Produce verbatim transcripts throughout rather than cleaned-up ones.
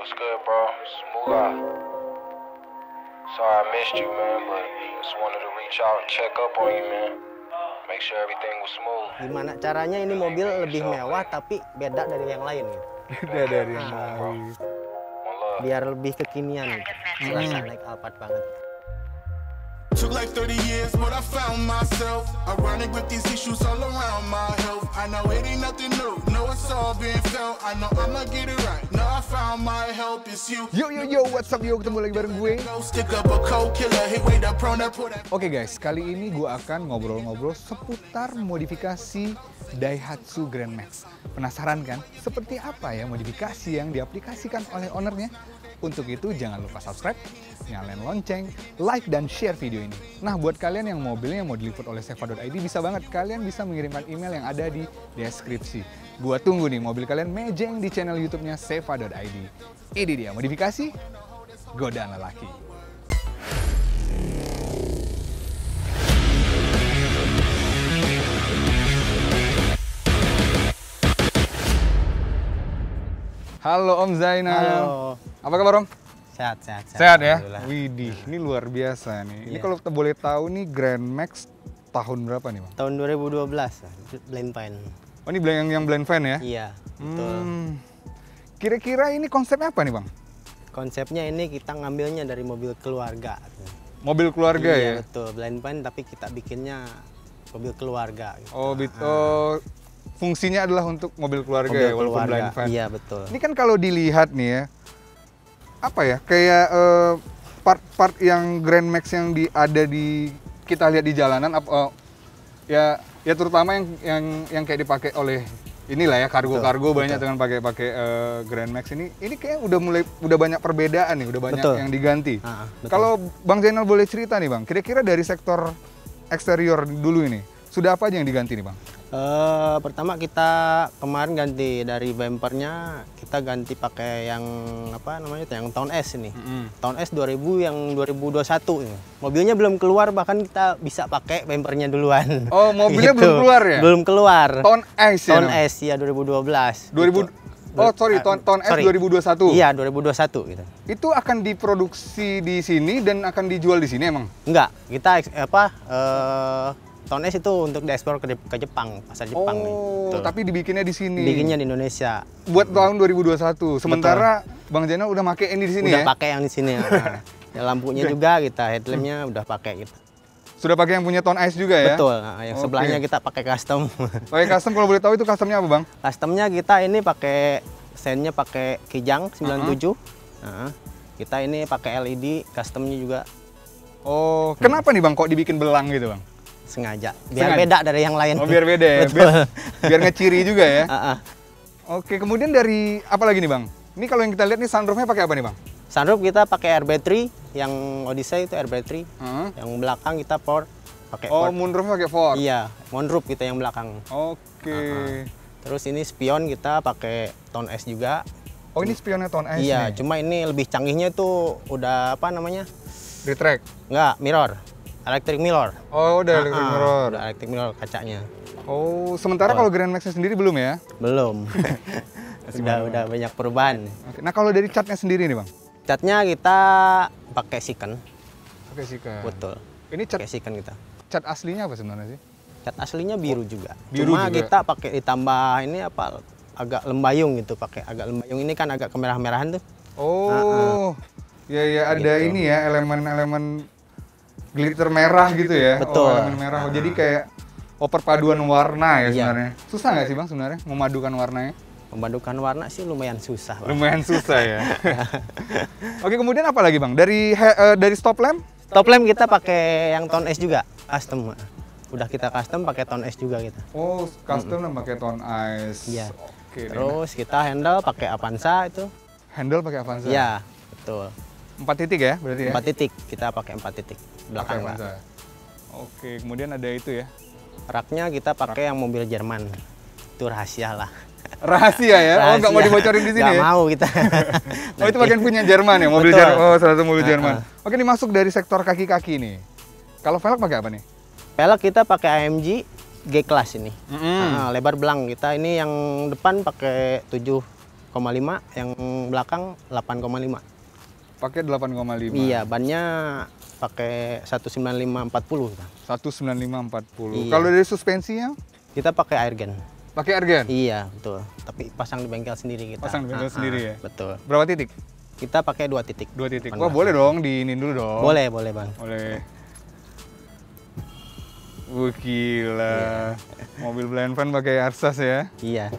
What's good, bro? Smooth. Sorry I missed you, man, but just wanted to reach out and check up on you, man. Make sure everything was smooth. Gimana caranya ini mobil lebih mewah tapi beda dari yang lain gitu. Beda dari yang lain. One love. Biar lebih kekinian gitu. Serasa naik Alphard banget. Took like thirty years, but I found myself ironic with these issues all around my health. I know it ain't nothing new, no it's all been felt. I know I'ma get it right, now I found my help, it's you. Yo yo yo, what's up yo, ketemu lagi bareng gue. Go stick up a cold killer, hit way up prone that put that. Oke guys, kali ini gue akan ngobrol-ngobrol seputar modifikasi Daihatsu Grand Max. Penasaran kan? Seperti apa ya modifikasi yang diaplikasikan oleh ownernya? Untuk itu jangan lupa subscribe, nyalain lonceng, like dan share video ini. Nah buat kalian yang mobilnya mau diliput oleh seva dot i d bisa banget, kalian bisa mengirimkan email yang ada di deskripsi. Gua tunggu nih mobil kalian mejeng di channel YouTube-nya seva dot i d. Ini dia modifikasi godaan lelaki. Halo Om Zainal. Halo. Apa kabar Om? Sehat, sehat, sehat. Sehat ya? Alhamdulillah. Widih, ini luar biasa nih. Ini Iya. kalau kita boleh tahu nih Grand Max tahun berapa nih Bang? Tahun dua ribu dua belas, blind pan. Oh ini yang, yang blend fan ya? Iya, betul. Hmm. Kira-kira ini konsepnya apa nih Bang? Konsepnya ini kita ngambilnya dari mobil keluarga. Mobil keluarga Iya, ya? betul. Blind pan tapi kita bikinnya mobil keluarga gitu. Oh, bit Ah, oh, fungsinya adalah untuk mobil keluarga mobil ya, walaupun keluarga. blind fan. Iya, betul. Ini kan kalau dilihat nih ya, apa ya, kayak eh, part-part yang Grand Max yang di, ada di kita lihat di jalanan, ap- eh, ya ya terutama yang yang yang kayak dipakai oleh inilah ya kargo-kargo Betul, banyak betul. dengan pakai-pakai eh, Grand Max ini, ini kayak udah mulai udah banyak perbedaan nih, udah banyak Betul. yang diganti. Ah, betul. Kalau Bang Zainal boleh cerita nih Bang, kira-kira dari sektor eksterior dulu ini, sudah apa aja yang diganti nih Bang? Eh, pertama kita kemarin ganti dari bumpernya, kita ganti pakai yang apa namanya itu, yang Town S ini. Town S dua ribu yang dua ribu dua puluh satu ini. Mobilnya belum keluar, bahkan kita bisa pakai bumpernya duluan. Oh, mobilnya Gitu. belum keluar ya? Belum keluar. Town S ya? Town namanya? S ya dua ribu dua belas. dua ribu Gitu. Oh sorry, Town, Town S Sorry. dua ribu dua puluh satu. Iya, dua ribu dua puluh satu gitu. Itu akan diproduksi di sini dan akan dijual di sini emang? Enggak, kita eks- apa eh Town S itu untuk diekspor ke, ke Jepang, pasar Jepang nih. Oh, Tuh. tapi dibikinnya di sini. Bikinnya di Indonesia. Buat tahun dua ribu dua puluh satu. Sementara Bang Zainal udah make ini di sini Udah ya? pakai yang di sini. Nah, ya, lampunya juga kita, headlampnya udah pakai gitu. Sudah pakai yang punya Town S juga ya? Betul. Nah, yang Oke. sebelahnya kita pakai custom. Pakai custom, kalau boleh tahu itu customnya apa Bang? Customnya kita ini pakai sennya pakai Kijang sembilan puluh tujuh. Nah, kita ini pakai L E D, customnya juga Oh, kenapa nih Bang kok dibikin belang gitu Bang? sengaja. Biar Sengaja? beda dari yang lain. Oh biar beda ya? Betul. Biar, biar ngeciri juga ya? Ah, ah. Oke, kemudian dari apa lagi nih Bang? Ini kalau yang kita lihat nih sunroofnya pakai apa nih Bang? Sunroof kita pakai air battery, yang Odyssey itu air battery. Heeh. Yang belakang kita Ford pakai Oh, Ford. moonroofnya pakai Ford? Iya, moonroof kita yang belakang. Oke. Terus ini spion kita pakai Town S juga. Oh ini spionnya Town S Iya, nih? cuma ini lebih canggihnya tuh udah apa namanya? Retract? Enggak, mirror. Electric mirror. Oh udah electric Ah, ah, mirror. Udah electric mirror kacanya. Oh, sementara Oh. kalau Grand Max sendiri belum ya? Belum. udah udah banyak perubahan. Oke. Nah kalau dari catnya sendiri nih Bang? Catnya kita pakai Siken. Oke sih kan. Betul. Ini cat, Pakai Siken kita. cat aslinya apa sebenarnya sih? Cat aslinya biru juga. biru Cuma juga. kita pakai ditambah ini apa agak lembayung gitu, pakai agak lembayung ini kan agak kemerah-merahan tuh. Oh, ya ya ada Gitu. ini ya elemen-elemen glitter merah gitu ya? Betul. Oh, elemen merah. Oh, jadi kayak oh perpaduan warna ya Iya. sebenarnya. Susah nggak sih Bang sebenarnya memadukan warnanya? Pembadukan warna sih lumayan susah, Bang. Lumayan susah ya. Oke, kemudian apa lagi Bang? Dari he- eh, dari stop lamp? Top lamp kita pakai yang Town S juga, custom. Udah kita custom pakai Town S juga kita. Oh, custom dan pakai tone ice. Iya. Oke. deh. Terus kita handle pakai Avanza itu. Handle pakai Avanza. Iya, betul. Empat titik ya berarti ya? Empat titik, kita pakai empat titik belakang, Pakai Pak. Avanza. Oke, kemudian ada itu ya. Raknya kita pakai yang mobil Jerman. Itu rahasia lah. Rahasia ya? Oh, nggak mau Rahasia. dibocorin di sini Nggak ya? mau kita. Oh, itu bagian punya Jerman ya, mobil Betul. Jerman. Oh, salah satu mobil Ah, Jerman. ah. Oke, ini masuk dari sektor kaki-kaki nih. Kalau velg pakai apa nih? Pelek kita pakai A M G G-Class ini. Mm-mm. Ah, lebar belang kita ini yang depan pakai tujuh koma lima, yang belakang delapan koma lima. Pakai delapan koma lima. Iya, bannya pakai seratus sembilan puluh lima empat puluh. seratus sembilan puluh lima empat puluh. Iya. Kalau dari suspensinya? Kita pakai airgun. Pakai airgun? Iya, betul. Tapi pasang di bengkel sendiri kita. Pasang di bengkel Ah, sendiri ah, ya? Betul. Berapa titik? Kita pakai dua titik. Dua titik. delapan Wah, belas. boleh dong, diinin dulu dong. Boleh, boleh bang. Boleh. Wah, gila. Mobil blind van pakai Arsas ya? Iya.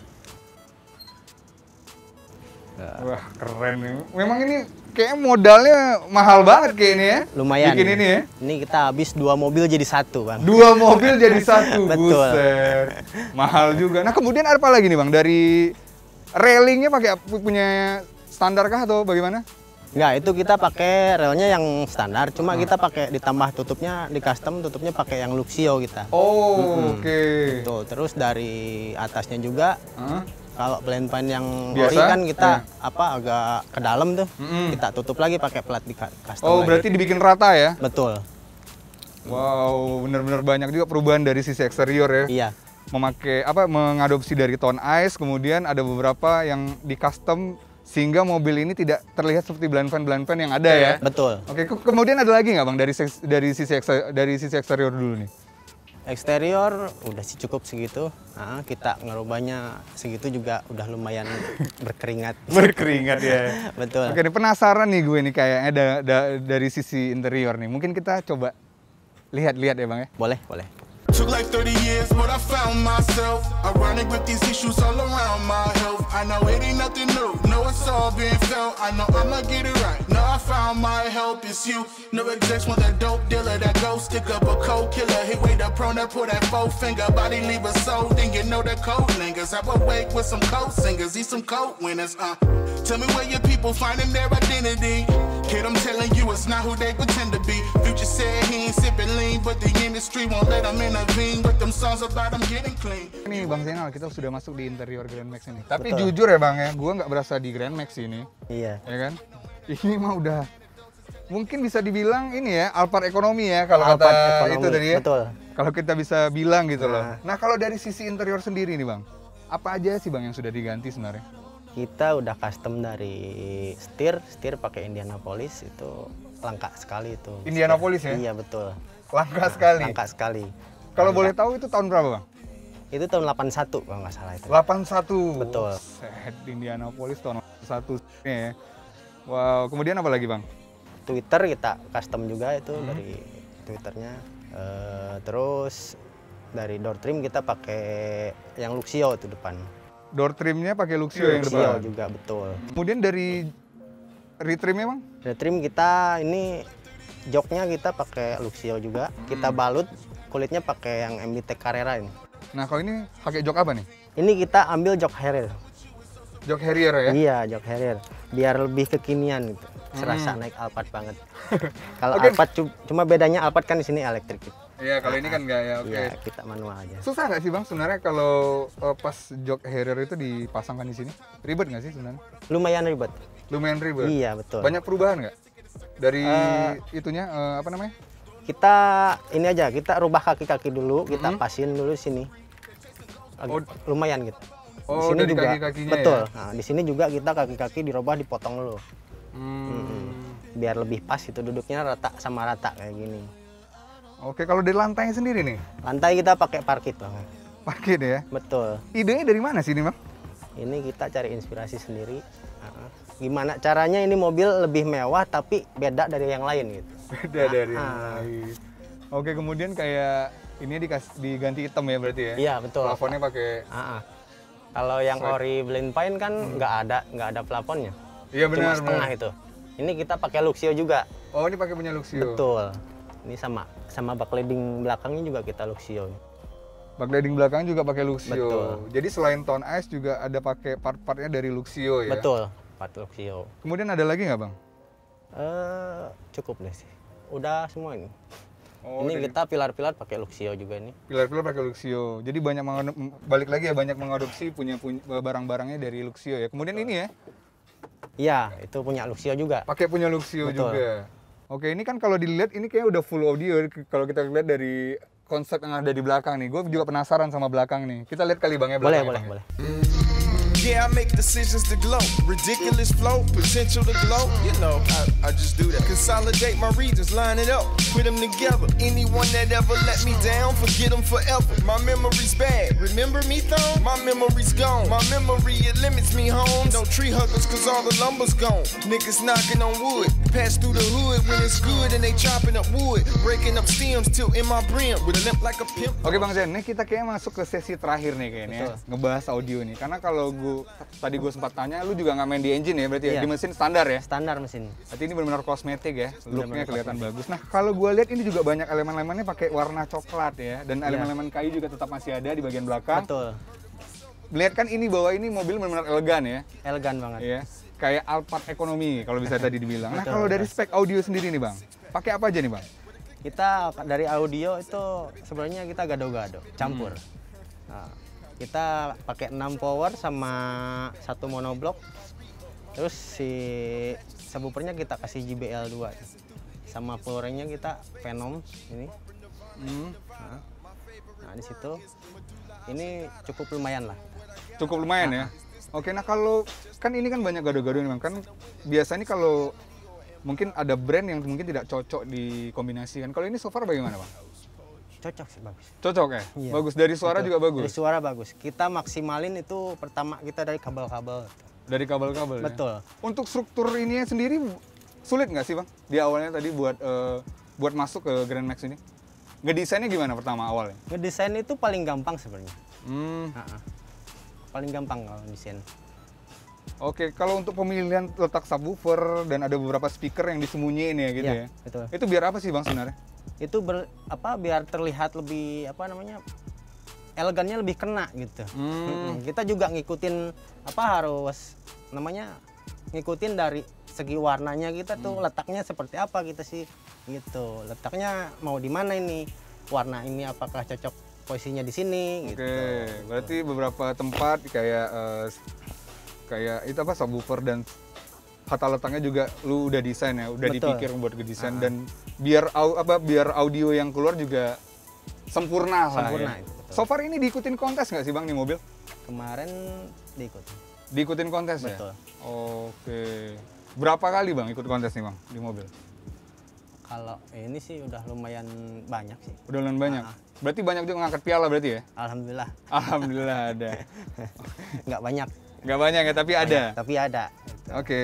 Wah, keren nih. Memang ini kayak modalnya mahal banget kayak ini ya? Lumayan. Bikin ini ya? Ini kita habis dua mobil jadi satu bang. Dua mobil jadi satu. Betul. Buset. Mahal juga. Nah, kemudian apa lagi nih bang? Dari railingnya pakai punya standar kah atau bagaimana? Enggak, itu kita pakai relnya yang standar, cuma kita pakai ditambah tutupnya, di custom tutupnya pakai yang Luxio kita. Oh, Mm-mm. oke. Tuh, terus dari atasnya juga, Hah? kalau blind pan yang Biasa? ori kan kita Ya. apa agak ke dalam tuh, Mm-mm. kita tutup lagi pakai plat di cu- custom. Oh, lagi. berarti dibikin rata ya? Betul, Wow, benar-benar banyak juga perubahan dari sisi eksterior ya. iya, Memakai apa mengadopsi dari tone ice, kemudian ada beberapa yang di custom sehingga mobil ini tidak terlihat seperti blind van blind van yang ada ya. betul. Oke, ke- kemudian ada lagi nggak bang dari seks- dari sisi ekse- dari sisi eksterior dulu nih? Eksterior udah sih cukup segitu. Nah, kita ngerubahnya segitu juga udah lumayan berkeringat. Berkeringat ya. Betul. Oke, nih penasaran nih gue nih kayaknya da- da- dari sisi interior nih. Mungkin kita coba lihat-lihat ya bang ya. Boleh, boleh. Took like thirty years, but I found myself ironic with these issues all around my health. I know it ain't nothing new, no it's all been felt. I know I'ma get it right. No, I found my help, it's you. No execs want that dope dealer, that go stick up a cold killer. Hit way the prone, that pull that four finger, body leave a soul. Then you know the code lingers. I awake with some cold singers, these some cold winners. Uh, tell me where your people finding their identity. Kid, I'm telling you, it's not who they pretend to be. Future said he ain't sipping lean, but the industry won't let him intervene. With them songs about him getting clean. Ini Bang Zainal, kita sudah masuk di interior Grand Max ini. Tapi Betul. jujur ya Bang ya, gue nggak berasa di Grand Max ini, Iya. ya kan? Ini mah udah mungkin bisa dibilang ini ya Alphard ekonomi ya kalau kata Alphard ekonomi, itu tadi ya. betul. Kalau kita bisa bilang gitu loh. Nah. Nah kalau dari sisi interior sendiri nih Bang, apa aja sih Bang yang sudah diganti sebenarnya? Kita udah custom dari setir, setir pakai Indianapolis itu langka sekali itu. Indianapolis ya? Iya betul. Langka sekali. Langka sekali. Kalau Langka. boleh tahu itu tahun berapa Bang? Itu tahun delapan puluh satu kalau nggak salah itu. delapan puluh satu. Betul. Set, Indianapolis tahun delapan puluh satu ya. Wow, kemudian apa lagi Bang? Twitter kita custom juga itu Hmm. dari Twitternya. Eh, terus dari door trim kita pakai yang Luxio itu depan. Door trimnya pakai Luxio yang Luxio depan. juga betul. Kemudian dari retrimnya Bang? Dari trim kita ini joknya kita pakai Luxio juga. Kita Hmm. balut kulitnya pakai yang M B T Carrera ini. Nah kalau ini pakai jok apa nih? Ini kita ambil jok Harrier. Jok Harrier ya? Iya, jok Harrier. Biar lebih kekinian gitu. Serasa Hmm. naik Alphard banget. Kalau Oke. Alphard cu- cuma bedanya Alphard kan di sini elektrik. Gitu. Iya, kalau ini kan enggak ya, oke. Iya, kita manual aja. Susah nggak sih Bang sebenarnya kalau uh, pas jok Harrier itu dipasangkan di sini? Ribet nggak sih sebenarnya? Lumayan ribet. Lumayan ribet. Iya, betul. Banyak perubahan nggak? Dari Eh, itunya, uh, apa namanya? Kita ini aja, kita rubah kaki-kaki dulu, kita Mhm. pasin dulu sini. Ag- Oh. lumayan gitu. Oh, di sini dari juga kaki-kakinya betul. ya? Nah, di sini juga kita kaki-kaki dirubah, dipotong dulu. Hmm. Biar lebih pas itu duduknya rata sama rata kayak gini. Oke, kalau dari lantainya sendiri nih, Lantai kita pakai parkit, Bang. parkit ya. Betul. Idenya dari mana sih ini Bang? Ini kita cari inspirasi sendiri. Nah, gimana caranya ini mobil lebih mewah tapi beda dari yang lain gitu. Beda dari yang Ah. lain. Oke, kemudian kayak ini dikas- diganti hitam ya berarti ya? Iya, betul. Plafonnya pakai. Ah, ah. Kalau yang Swipe. ori blind pine kan nggak ada nggak ada plafonnya. Iya Cuma benar. setengah benar. itu. Ini kita pakai Luxio juga. Oh, ini pakai punya Luxio. Betul. Ini sama sama backlighting belakangnya juga kita Luxio. Backlighting belakang juga pakai Luxio. Betul. Jadi selain tone ice juga ada pakai part-partnya dari Luxio ya. Betul, part Luxio. Kemudian ada lagi nggak Bang? Eh, cukup deh sih. Udah semua ini. Oh, ini dari kita pilar-pilar pakai Luxio juga nih. pilar-pilar pakai Luxio. Jadi banyak mengadop- balik lagi ya banyak mengadopsi punya, punya barang-barangnya dari Luxio ya. Kemudian ini ya, Iya, itu punya Luxio juga. pakai punya Luxio Betul. juga. Oke, ini kan kalau dilihat ini kayak udah full audio kalau kita lihat dari konsep yang ada di belakang nih. Gue juga penasaran sama belakang nih. Kita lihat kali Bang ya Boleh, belakangnya, boleh, Bang, ya. boleh. Yeah, I make decisions to glow. Ridiculous flow, potential to glow. You know, I, I just do that. Consolidate my regions, line it up, put them together. Anyone that ever let me down, forget them forever. My memory's bad. Remember me, though? My memory's gone. My memory, it limits me home. Don't tree huggers, cause all the lumber's gone. Niggas knocking on wood. Pass through the hood when it's good and they chopping up wood. Breaking up stems, tilting my brim with a limp like a pimp. Oke Bang Zen, ini kita kayaknya masuk ke sesi terakhir nih kayaknya ya, ngebahas audio nih. Karena kalau gue tadi gue sempat tanya, lu juga nggak main di engine ya berarti ya? Iya. Di mesin standar ya? Standar mesin. Berarti ini benar-benar kosmetik ya, looknya kelihatan kosmetik. bagus. Nah kalau gue lihat ini juga banyak elemen-elemennya pakai warna coklat ya, dan elemen-elemen kayu juga tetap masih ada di bagian belakang. Betul. Lihat kan ini bahwa ini mobil benar-benar elegan ya, Elegan banget. ya kayak Alphard ekonomi kalau bisa tadi dibilang. Nah Betul, kalau dari betul. spek audio sendiri nih Bang, pakai apa aja nih Bang? Kita dari audio itu sebenarnya kita gado-gado, campur. Nah, kita pakai enam power sama satu monoblock. Terus si subwoofernya kita kasih J B L dua. Sama flooringnya kita Venom ini. Hmm. Nah, nah di situ ini cukup lumayan lah. Cukup lumayan ya. Oke, nah kalau kan ini kan banyak gado-gado nih Bang. Kan biasanya kalau mungkin ada brand yang mungkin tidak cocok dikombinasikan. Kalau ini so far bagaimana Bang? Cocok sih, bagus. Cocok ya? Iya. Bagus, dari suara Betul. juga bagus? Dari suara bagus. Kita maksimalin itu pertama kita dari kabel-kabel. Dari kabel-kabel ya? Betul. Untuk struktur ini sendiri sulit nggak sih Bang? Di awalnya tadi buat eh, buat masuk ke Grand Max ini? Ngedesainnya gimana pertama awalnya? Ngedesain itu paling gampang sebenarnya. Hmm. Ha-ha. Paling gampang kalau desain. Oke, kalau untuk pemilihan letak subwoofer dan ada beberapa speaker yang disembunyiin ya gitu Iya, ya? betul. Itu biar apa sih Bang sebenarnya? Itu ber, apa biar terlihat lebih apa namanya elegannya lebih kena gitu. Hmm. Mm-mm. Kita juga ngikutin apa harus namanya ngikutin dari segi warnanya kita tuh letaknya seperti apa kita sih gitu. Letaknya mau di mana ini? Warna ini apakah cocok posisinya di sini Oke, gitu. berarti beberapa tempat kayak eh, kayak itu apa subwoofer dan tata letaknya juga lu udah desain ya, udah Betul. dipikir buat ngedesain Ah. dan biar au, apa biar audio yang keluar juga sempurna, Sempurna, lah ya. itu, betul. So far ini diikutin kontes nggak sih Bang nih mobil? Kemarin diikut. Diikutin kontes Betul. ya? Oke. Berapa kali Bang ikut kontes nih Bang di mobil? Kalau ini sih udah lumayan banyak sih. Udah lumayan banyak. Ah. Berarti banyak juga ngangkat piala berarti ya? Alhamdulillah. Alhamdulillah ada. Nggak banyak. Nggak banyak ya, tapi ada. Tapi ada. Gitu. Oke.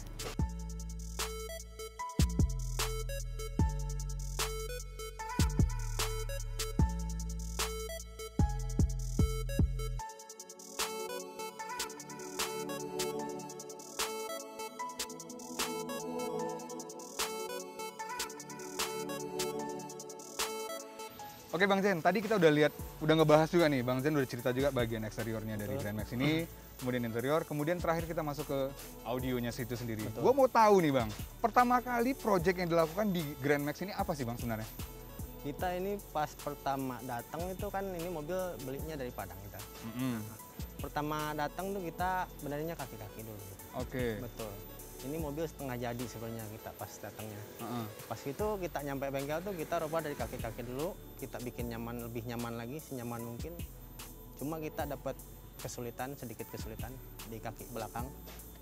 Oke Bang Zen, tadi kita udah lihat, udah ngebahas juga nih, Bang Zen udah cerita juga bagian eksteriornya dari Grand Max ini, kemudian interior, kemudian terakhir kita masuk ke audionya situ sendiri. Gue mau tahu nih Bang, pertama kali project yang dilakukan di Grand Max ini apa sih Bang sebenarnya? Kita ini pas pertama datang itu kan ini mobil belinya dari Padang kita. Mm-hmm. Pertama datang tuh kita benernya kaki-kaki dulu. Oke. Betul. Ini mobil setengah jadi sebenarnya kita pas datangnya. Uh-uh. Pas itu kita nyampe bengkel tuh kita rubah dari kaki-kaki dulu, kita bikin nyaman lebih nyaman lagi, senyaman mungkin. Cuma kita dapat kesulitan, sedikit kesulitan di kaki belakang.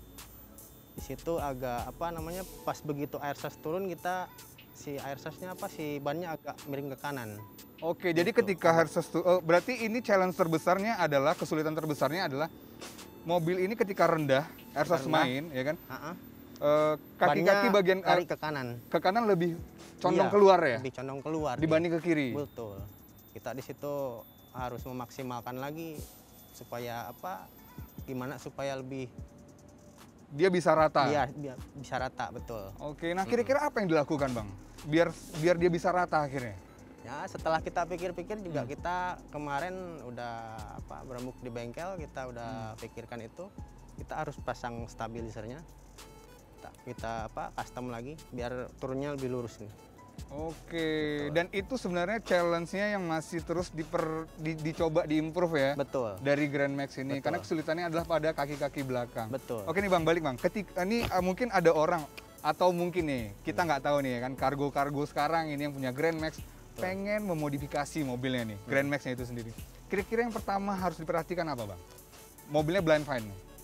Di situ agak apa namanya pas begitu air sus turun kita si air susnya apa si bannya agak miring ke kanan. Oke, jadi ketika Herses tuh, oh, berarti ini challenge terbesarnya adalah, kesulitan terbesarnya adalah mobil ini ketika rendah, Herses Rendah. main, ya kan? Ha-ha. Eh, kaki-kaki Bannya bagian tarik eh, ke kanan. ke kanan lebih condong Iya, keluar ya, Lebih condong keluar. dibanding ke kiri. Betul. Kita di situ harus memaksimalkan lagi supaya apa? Gimana supaya lebih Dia bisa rata. biar, biar bisa rata, betul. Oke, nah kira-kira apa yang dilakukan Bang? Biar biar dia bisa rata akhirnya. Ya, setelah kita pikir-pikir juga Hmm. kita kemarin udah apa berembuk di bengkel, kita udah Hmm. pikirkan itu. Kita harus pasang stabilizernya. Kita, kita apa custom lagi biar turunnya lebih lurus nih. Oke, dan itu sebenarnya challenge-nya yang masih terus diper, di, dicoba diimprove ya. Betul. Dari Grand Max ini, Betul. karena kesulitannya adalah pada kaki-kaki belakang. Betul. Oke nih Bang, balik Bang. Ketika ini uh, mungkin ada orang atau mungkin nih kita nggak tahu nih ya kan kargo-kargo sekarang ini yang punya Grand Max pengen memodifikasi mobilnya nih, Grand Max-nya itu sendiri. Kira-kira yang pertama harus diperhatikan apa Bang? Mobilnya blind find nih.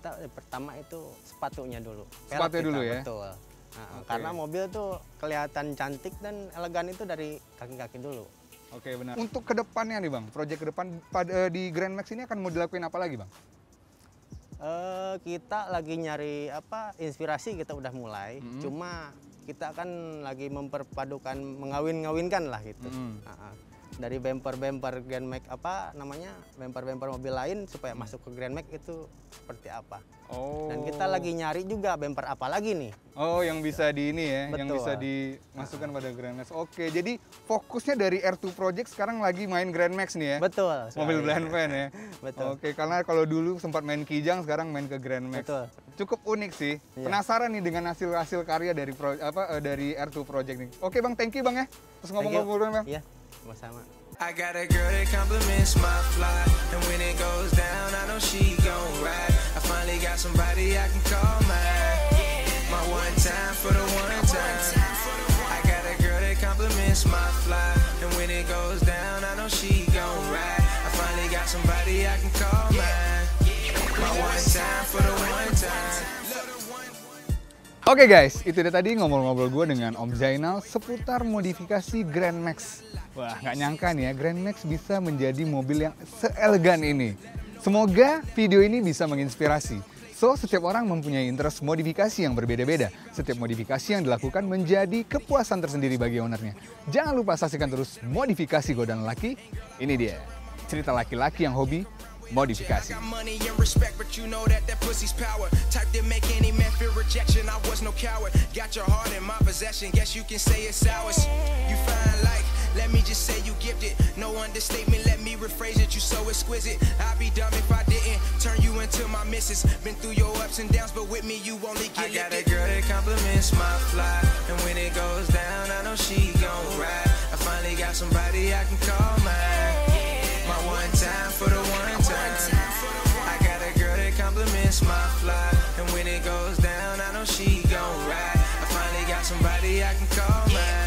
kita eh, pertama itu sepatunya dulu. Sepatunya Pelek dulu kita, ya? Betul. Nah, Oke. Karena mobil tuh kelihatan cantik dan elegan itu dari kaki-kaki dulu. Oke, benar. Untuk kedepannya nih Bang, proyek ke depan pada di Grand Max ini akan mau dilakuin apa lagi Bang? Eh, kita lagi nyari apa inspirasi, kita udah mulai. Mm-hmm. Cuma kita kan lagi memperpadukan, mengawin-ngawinkan lah gitu. Mm-hmm. Nah, dari bumper-bumper Grand Max apa namanya, bumper-bumper mobil lain supaya Mm. masuk ke Grand Max itu seperti apa. Oh. Dan kita lagi nyari juga bumper apa lagi nih. Oh, yang bisa di ini ya, yang Betul. bisa dimasukkan pada Grand Max. Oke, jadi fokusnya dari R dua Project sekarang lagi main Grand Max nih ya? Betul. Mobil sekali. blind van ya? Betul. Oke, karena kalau dulu sempat main Kijang, sekarang main ke Grand Max. Betul. Cukup unik sih. Iya. Penasaran nih dengan hasil-hasil karya dari pro, apa eh, dari R dua Project nih. Oke Bang, thank you Bang ya. Terus Thank you. ngomong-ngomong Bang. Iya, sama-sama. I got a girl that compliments my fly, and when it goes down, I know she gon' ride. I finally got somebody I can call mine. My one time for the one time. I got a girl that compliments my fly, and when it goes down, I know she gon' ride. I finally got somebody I can call mine. My one time for the one time. Oke guys, itu dia tadi ngobrol-ngobrol gue dengan Om Zainal seputar modifikasi Grand Max. Wah, nggak nyangka nih ya, Grand Max bisa menjadi mobil yang seelegan ini. Semoga video ini bisa menginspirasi. So, setiap orang mempunyai interest modifikasi yang berbeda-beda. Setiap modifikasi yang dilakukan menjadi kepuasan tersendiri bagi ownernya. Jangan lupa saksikan terus Modifikasi Godaan Laki. Ini dia, cerita laki-laki yang hobi modifikasi. Got money and respect, but you know that that pussy's power. Type to make any man feel rejection. I was no coward. Got your heart in my possession. Guess you can say it's ours. You find like, let me just say you gifted. No understatement, let me rephrase it. You so exquisite. I'd be dumb if I didn't turn you into my missus. Been through your ups and downs, but with me you only get lifted. I got a girl that compliments my fly, and when it goes down, I know she gon' ride. I finally got somebody I can call mine. My one time for the one time. I got a girl that compliments my fly, and when it goes down, I know she gon' ride. I finally got somebody I can call mine.